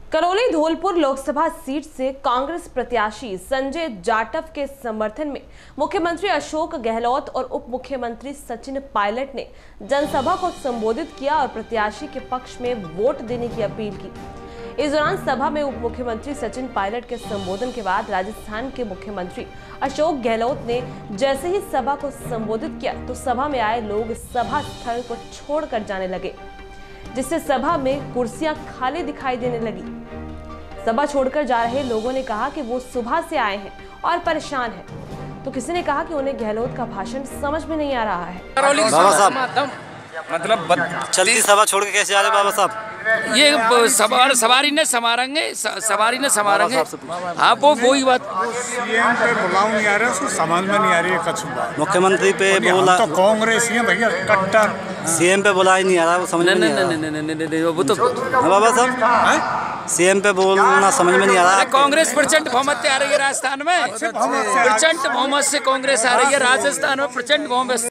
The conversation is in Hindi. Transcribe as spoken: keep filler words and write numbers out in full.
करौली धौलपुर लोकसभा सीट से कांग्रेस प्रत्याशी संजय जाटव के समर्थन में मुख्यमंत्री अशोक गहलोत और उप मुख्यमंत्री सचिन पायलट ने जनसभा को संबोधित किया और प्रत्याशी के पक्ष में वोट देने की अपील की। इस दौरान सभा में उप मुख्यमंत्री सचिन पायलट के संबोधन के बाद राजस्थान के मुख्यमंत्री अशोक गहलोत ने जैसे ही सभा को संबोधित किया तो सभा में आए लोग सभा स्थल को छोड़कर जाने लगे, जिससे सभा में कुर्सियां खाली दिखाई देने लगी। सभा छोड़कर जा रहे लोगों ने कहा कि वो सुबह से आए हैं और परेशान हैं, तो किसी ने कहा कि उन्हें गहलोत का भाषण समझ में नहीं आ रहा है। बाबा साहब मतलब चलती सभा छोड़ के कैसे आ रहे बाबा साहब? ये सवार सवारी ने समारेंगे सवारी ने समारेंगे हाँ वो वही बात। सीएम पे बुलाऊ नहीं आ रहा है, समझ में नहीं आ रही है कुछ बात। मुख्यमंत्री पे बोला तो कांग्रेस ही भैया कट्टर, सीएम पे बोला ही नहीं आ रहा, वो समझ में नहीं आ रहा। नहीं नहीं नहीं वो तो बाबा साहब सीएम पे बोलना समझ में नहीं आ रहा। कांग्रेस प्रचंड बहुमत आ रही है राजस्थान में, प्रचंड बहुमत से कांग्रेस आ रही है राजस्थान में, प्रचंड बहुमत।